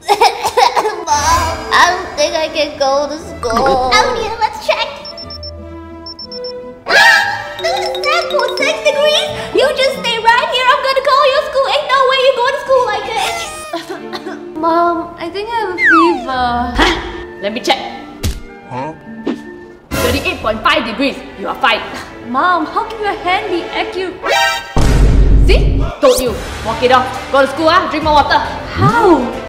Mom, I don't think I can go to school. Elliot, let's check. That's for 6 degrees. You just stay right here. I'm gonna call your school. Ain't no way you're going to school like this. Mom, I think I have a fever. Let me check. 38.5 degrees. You are fine. Mom, how can your hand be accurate? See? Told you. Walk it off. Go to school, drink more water. How?